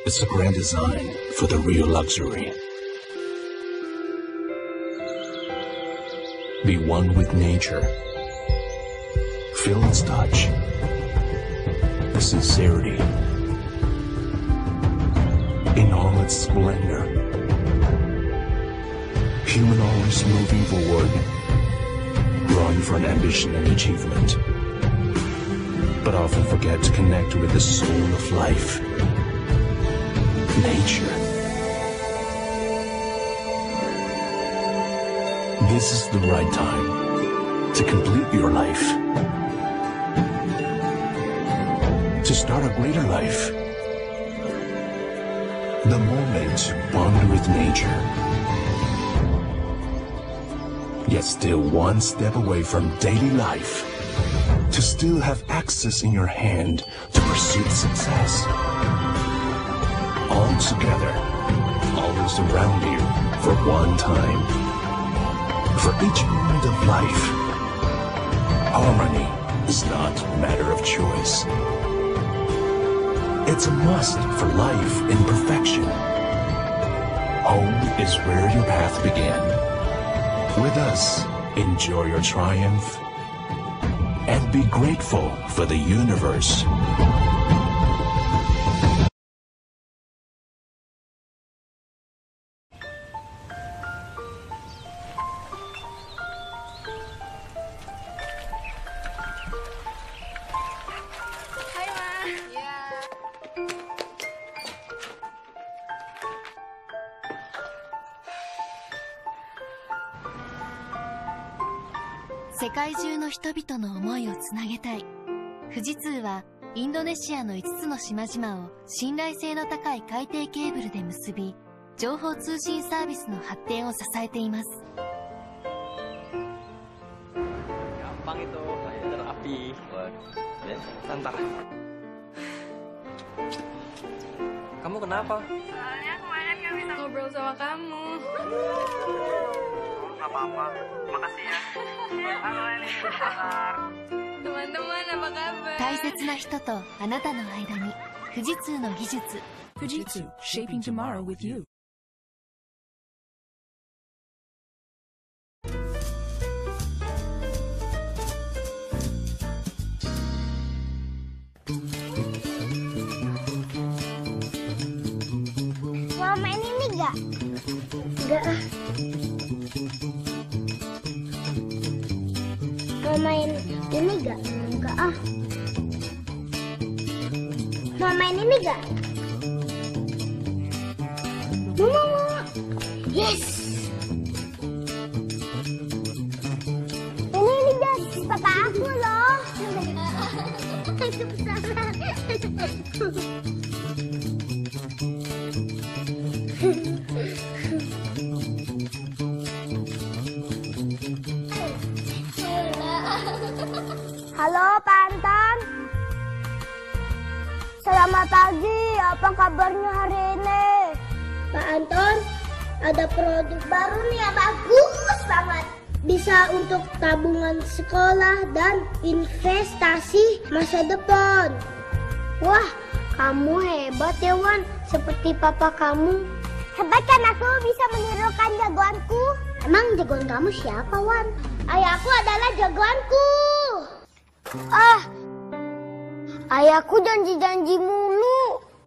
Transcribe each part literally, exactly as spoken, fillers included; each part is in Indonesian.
It's a grand design for the real luxury. Be one with nature. Feel its touch. The sincerity. In all its splendor. Human always moving forward. Growing from ambition and achievement. But often forget to connect with the soul of life. Nature. This is the right time to complete your life. To start a greater life. The moment to bond with nature. Yet still one step away from daily life. To still have access in your hand to pursue success. All together, always around you for one time. For each moment of life, harmony is not a matter of choice. It's a must for life in perfection. Home is where your path began. With us, enjoy your triumph and be grateful for the universe. 「世界中の人々の思いをつなげたい」「富士通はインドネシアのいつつの島々を信頼性の高い海底ケーブルで結び、情報通信サービスの発展を支えています。」 Gampang itu, saya terapi. Ntar. Kamu kenapa? Soalnya kemarin gak bisa ngobrol sama kamu. Gak apa-apa, makasih ya. Halo Eli, kabar? Teman-teman, apa kabar? 大切な人とあなたの間に富士通の技術。 Fujitsu, shaping tomorrow with you. Mau main ini gak? Enggak ah. Mau main ini gak? Enggak ah. Mau main ini gak? Mau mau. Yes. Ini ini jas papa aku loh. Halo Pak Anton. Selamat pagi, apa kabarnya hari ini? Pak Anton, ada produk baru nih yang bagus banget. Bisa untuk tabungan sekolah dan investasi masa depan. Wah, kamu hebat ya Wan, seperti papa kamu. Hebat kan aku bisa menirukan jagoanku. Emang jagoan kamu siapa Wan? Ayahku adalah jagoanku. Ah, ayahku janji-janji mulu.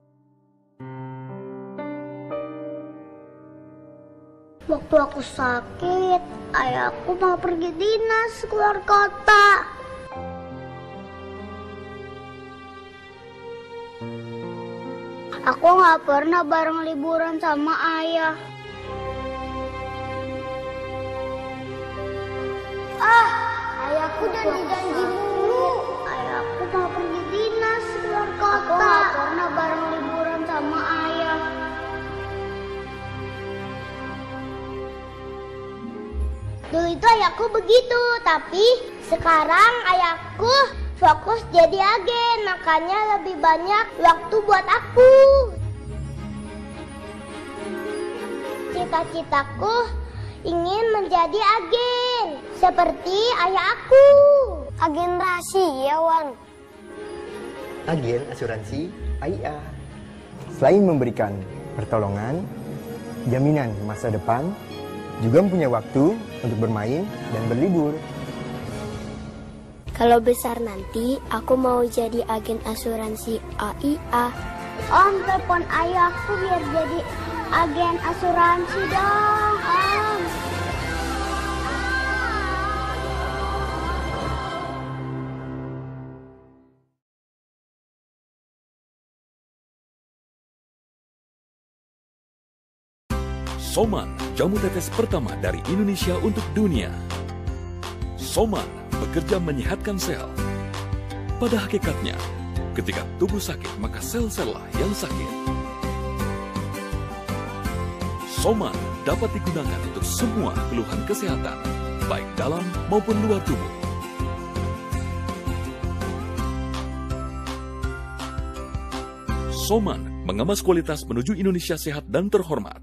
Waktu aku sakit, ayahku mau pergi dinas keluar kota. Aku nggak pernah bareng liburan sama ayah. Ah, ayahku janji-janji mulu. Ayahku mau pergi dinas keluar kota. Aku nggak pernah bareng liburan sama ayah. Dulu itu ayahku begitu, tapi sekarang ayahku fokus jadi agen, makanya lebih banyak waktu buat aku. Cita-citaku ingin menjadi agen, seperti ayah aku. Agen rahasia, Wan. Agen asuransi A I A. Selain memberikan pertolongan, jaminan masa depan, juga punya waktu untuk bermain dan berlibur. Kalau besar nanti, aku mau jadi agen asuransi A I A. Om, telepon ayahku biar jadi agen asuransi dong, Om. Soman, jamu tetes pertama dari Indonesia untuk dunia. Soman bekerja menyehatkan sel. Pada hakikatnya, ketika tubuh sakit, maka sel-sellah yang sakit. Soman dapat digunakan untuk semua keluhan kesehatan, baik dalam maupun luar tubuh. Soman mengemas kualitas menuju Indonesia sehat dan terhormat.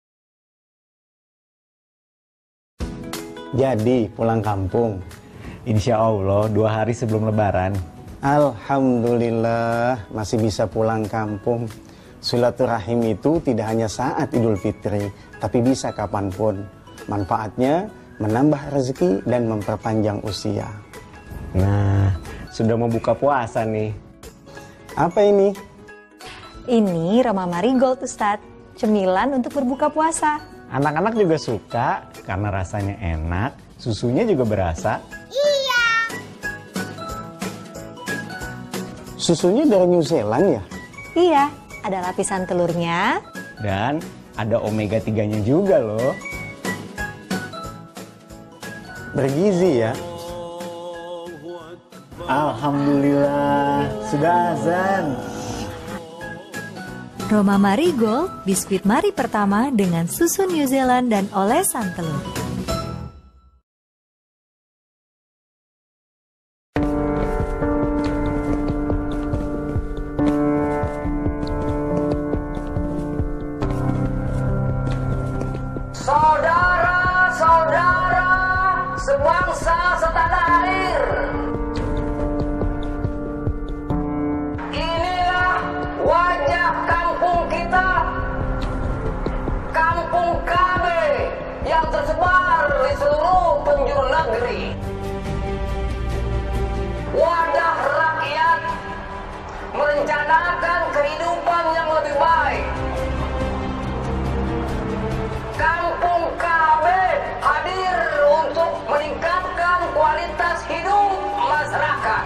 Jadi pulang kampung, insya Allah dua hari sebelum Lebaran. Alhamdulillah masih bisa pulang kampung. Silaturahim itu tidak hanya saat Idul Fitri, tapi bisa kapanpun. Manfaatnya menambah rezeki dan memperpanjang usia. Nah, sudah mau buka puasa nih. Apa ini? Ini Roma Marigold, Ustadz. Cemilan untuk berbuka puasa. Anak-anak juga suka karena rasanya enak, susunya juga berasa. Iya. Susunya dari New Zealand ya? Iya, ada lapisan telurnya. Dan ada omega tiga-nya juga loh. Bergizi ya? Alhamdulillah, sudah azan. Roma Marigold, biskuit Mari pertama dengan susu New Zealand dan olesan telur. Saudara-saudara sebangsa setanah air, inilah wajah kampung kita, Kampung K B yang tersebar di seluruh penjuru negeri. Wadah rakyat merencanakan kehidupan yang lebih baik. Kampung K B hadir untuk meningkatkan kualitas hidup masyarakat.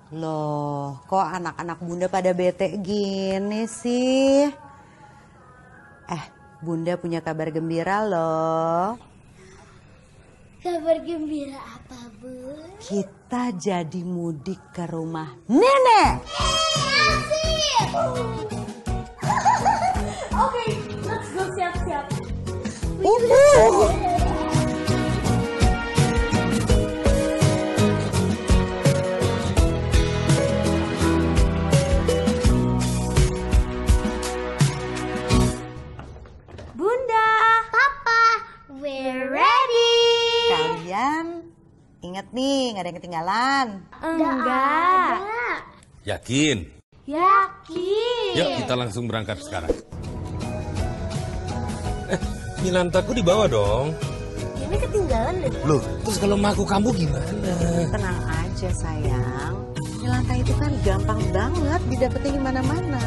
Loh, kok anak-anak Bunda pada bete gini sih? Eh, Bunda punya kabar gembira loh. Kabar gembira apa, Bu? Kita jadi mudik ke rumah nenek. Asik! Oke, let's go siap-siap. Uh. Ingat nih, nggak ada yang ketinggalan. Enggak. Yakin? Yakin. Yuk kita langsung berangkat sekarang. Eh, Milantaku dibawa dong. Ini ketinggalan deh. Loh, terus kalau maku kamu gimana? Tenang aja sayang. Milanta itu kan gampang banget didapetin di mana-mana.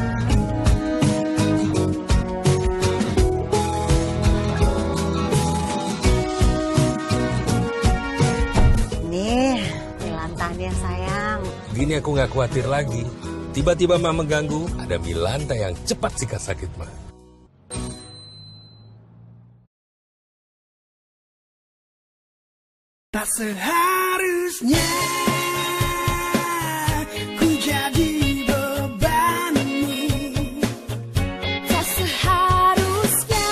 Sayang. Gini aku nggak khawatir lagi. Tiba-tiba mama mengganggu, ada Milanta yang cepat sikat sakit mah. Tak seharusnya ku jadi bebanmu. Tak seharusnya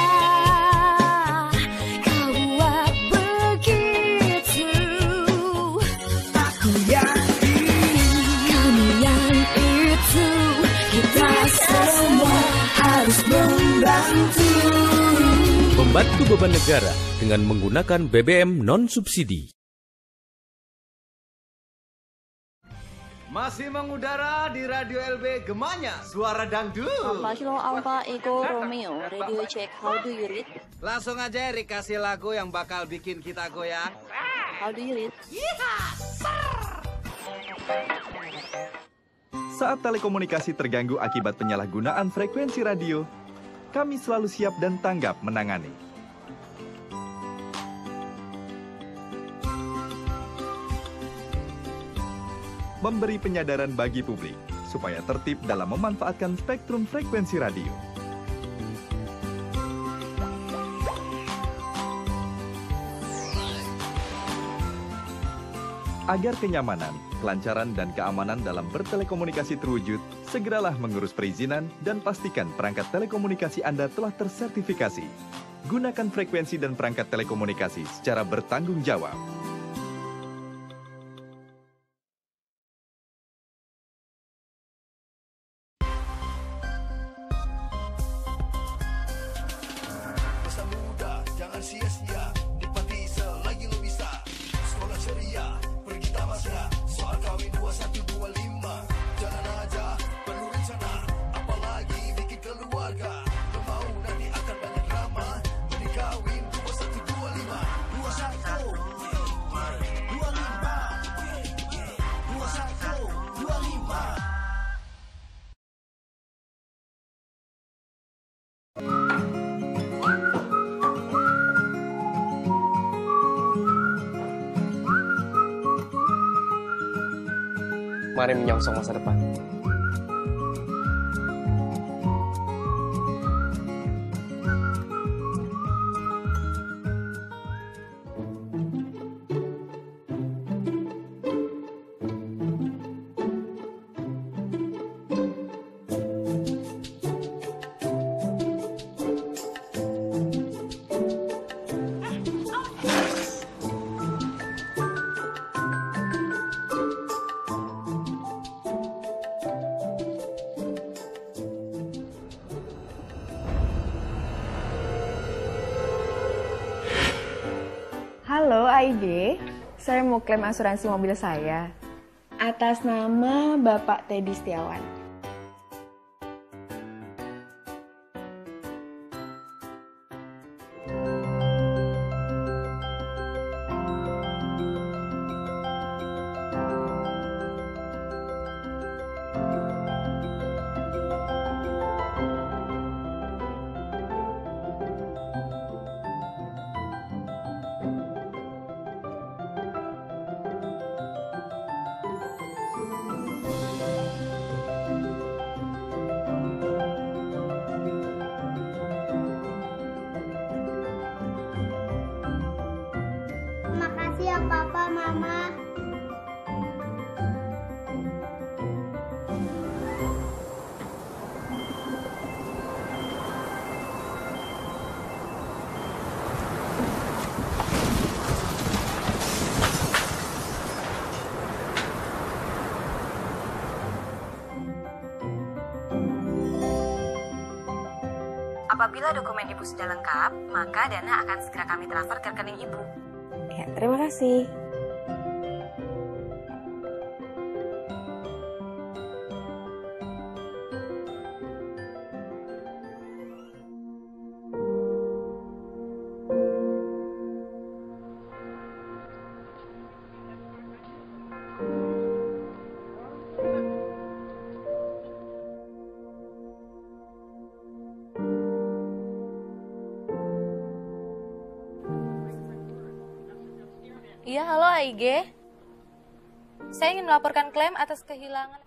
kau buat begitu. Aku yakin kamu yang itu. Kita semua harus membantu. Membantu beban negara dengan menggunakan B B M non-subsidi. Masih mengudara di Radio L B Gemanya, suara dangdut. Maslo Alfa Ego Romeo, radio check, how do you read? Langsung aja Erik kasih lagu yang bakal bikin kita goyang. How do you read? Saat telekomunikasi terganggu akibat penyalahgunaan frekuensi radio, kami selalu siap dan tanggap menangani. Memberi penyadaran bagi publik, supaya tertib dalam memanfaatkan spektrum frekuensi radio. Agar kenyamanan, kelancaran, dan keamanan dalam bertelekomunikasi terwujud, segeralah mengurus perizinan dan pastikan perangkat telekomunikasi Anda telah tersertifikasi. Gunakan frekuensi dan perangkat telekomunikasi secara bertanggung jawab. Masa muda, jangan sia-sia, nikmati selagi lo bisa. Sekolah ceria, pergi tamasya, soal kawin dua satu dua lima. Jalan aja, penuh rencana, apalagi bikin keluarga. Lo mau nanti akan banyak drama, ini kawin dua satu dua lima. Dua satu, dua lima, dua satu, dua lima. Mari menyongsong masa depan. Halo A I G, saya mau klaim asuransi mobil saya atas nama Bapak Teddy Setiawan. Apabila dokumen Ibu sudah lengkap, maka dana akan segera kami transfer ke rekening Ibu. Ya, terima kasih. Iya, halo A I G. Saya ingin melaporkan klaim atas kehilangan...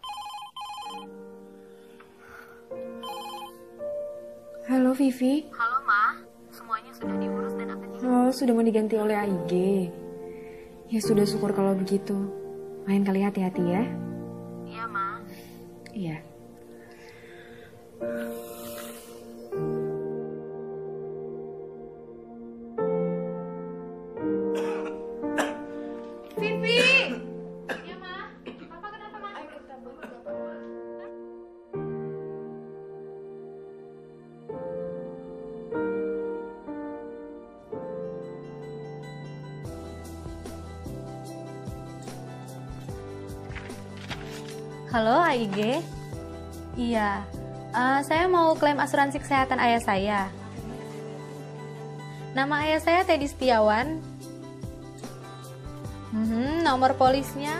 Halo Vivi. Halo Ma, semuanya sudah diurus dan akan diganti. Oh, sudah mau diganti oleh A I G. Ya sudah, syukur kalau begitu. Lain kali hati-hati ya. Iya Ma. Iya. Halo A I G. Iya, uh, saya mau klaim asuransi kesehatan ayah saya. Nama ayah saya Teddy Setiawan. Hmm, nomor polisnya.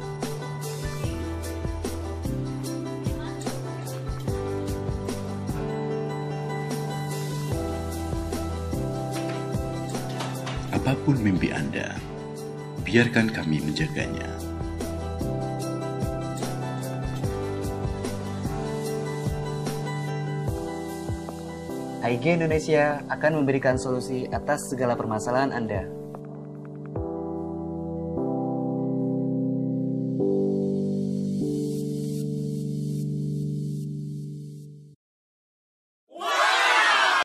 Apapun mimpi Anda, biarkan kami menjaganya. A I G Indonesia akan memberikan solusi atas segala permasalahan Anda.